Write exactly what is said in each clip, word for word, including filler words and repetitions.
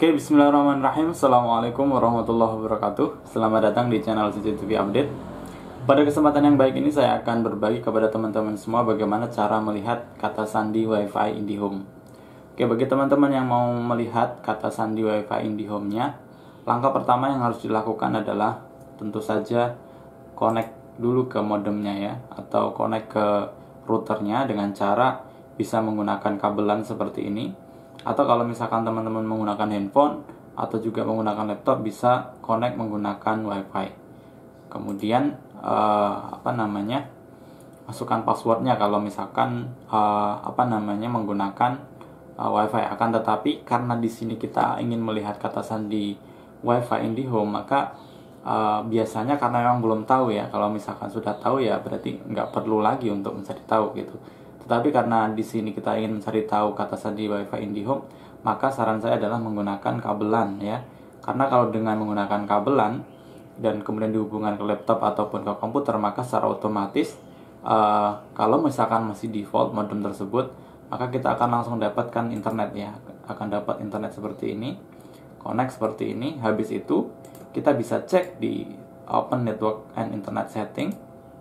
Oke, bismillahirrahmanirrahim. Assalamualaikum warahmatullahi wabarakatuh. Selamat datang di channel C C T V Update. Pada kesempatan yang baik ini saya akan berbagi kepada teman-teman semua bagaimana cara melihat kata sandi WiFi IndiHome. Oke, bagi teman-teman yang mau melihat kata sandi WiFi IndiHome-nya, langkah pertama yang harus dilakukan adalah tentu saja connect dulu ke modemnya ya, atau connect ke routernya dengan cara bisa menggunakan kabelan seperti ini. Atau kalau misalkan teman-teman menggunakan handphone atau juga menggunakan laptop, bisa connect menggunakan WiFi. Kemudian uh, apa namanya masukkan passwordnya kalau misalkan uh, apa namanya menggunakan uh, WiFi. Akan tetapi karena di sini kita ingin melihat kata sandi WiFi IndiHome, maka uh, biasanya karena memang belum tahu ya. Kalau misalkan sudah tahu ya berarti nggak perlu lagi untuk mencari tahu gitu. Tetapi karena di sini kita ingin mencari tahu kata sandi WiFi IndiHome, maka saran saya adalah menggunakan kabelan ya. Karena kalau dengan menggunakan kabelan dan kemudian dihubungkan ke laptop ataupun ke komputer, maka secara otomatis uh, kalau misalkan masih default modem tersebut, maka kita akan langsung dapatkan internet ya. Akan dapat internet seperti ini, connect seperti ini. Habis itu kita bisa cek di Open Network and Internet Setting.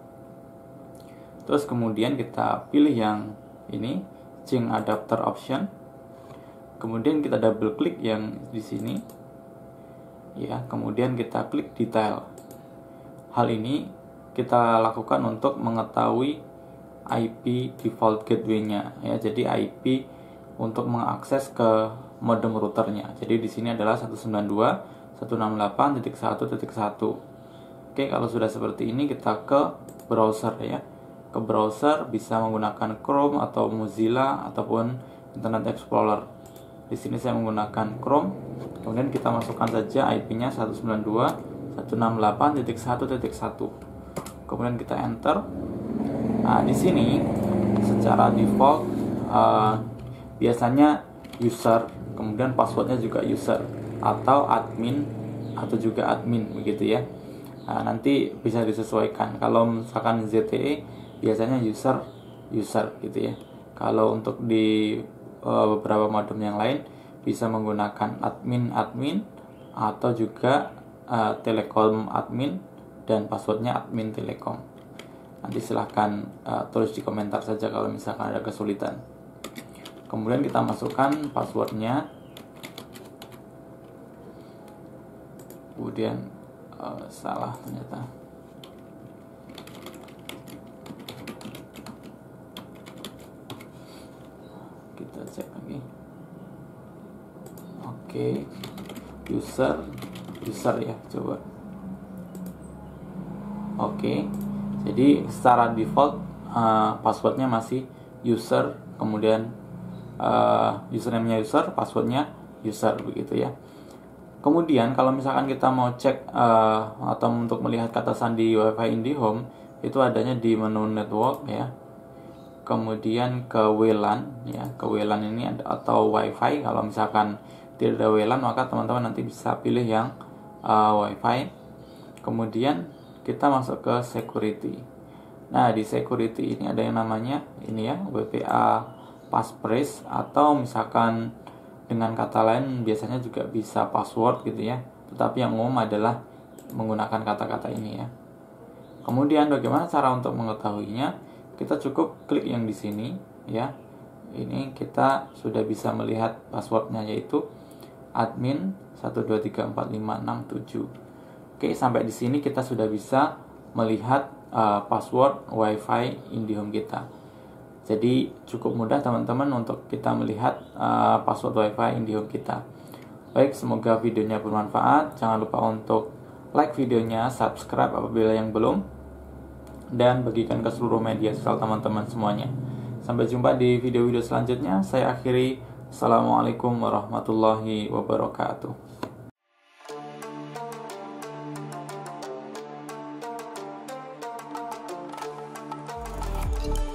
Terus kemudian kita pilih yang ini, Change Adapter Option. Kemudian kita double klik yang di sini. Ya, kemudian kita klik Detail. Hal ini kita lakukan untuk mengetahui I P default gateway-nya ya. Jadi I P untuk mengakses ke modem routernya. Jadi di sini adalah seratus sembilan puluh dua titik seratus enam puluh delapan titik satu titik satu. Oke, kalau sudah seperti ini kita ke browser ya. Ke browser bisa menggunakan Chrome atau Mozilla ataupun Internet Explorer. Di sini saya menggunakan Chrome. Kemudian kita masukkan saja I P-nya seratus sembilan puluh dua titik seratus enam puluh delapan titik satu titik satu. Kemudian kita enter. Nah, di sini secara default uh, biasanya user, kemudian passwordnya juga user atau admin atau juga admin begitu ya. Nah, nanti bisa disesuaikan. Kalau misalkan Z T E biasanya user user gitu ya. Kalau untuk di uh, beberapa modem yang lain bisa menggunakan admin admin atau juga uh, telekom admin dan passwordnya admin telekom. Nanti silahkan uh, tulis di komentar saja kalau misalkan ada kesulitan. Kemudian kita masukkan passwordnya. Kemudian uh, salah ternyata. Kita cek lagi. Oke, user user ya, coba. Oke, jadi secara default uh, passwordnya masih user, kemudian uh, username-nya user, passwordnya user begitu ya. Kemudian kalau misalkan kita mau cek uh, atau untuk melihat kata sandi WiFi IndiHome, itu adanya di menu network ya. Kemudian ke W LAN ya, ke W LAN ini atau WiFi. Kalau misalkan tidak ada W LAN, maka teman-teman nanti bisa pilih yang uh, WiFi. Kemudian kita masuk ke security. Nah, di security ini ada yang namanya ini ya, W P A passphrase, atau misalkan dengan kata lain biasanya juga bisa password gitu ya. Tetapi yang umum adalah menggunakan kata-kata ini ya. Kemudian bagaimana cara untuk mengetahuinya? Kita cukup klik yang di sini ya. Ini kita sudah bisa melihat passwordnya, yaitu admin satu dua tiga empat lima enam tujuh. Oke, sampai di sini kita sudah bisa melihat uh, password WiFi IndiHome kita. Jadi cukup mudah teman-teman untuk kita melihat uh, password WiFi IndiHome kita. Baik, semoga videonya bermanfaat. Jangan lupa untuk like videonya, subscribe apabila yang belum, dan bagikan ke seluruh media sosial teman-teman semuanya. Sampai jumpa di video-video selanjutnya. Saya akhiri. Assalamualaikum warahmatullahi wabarakatuh.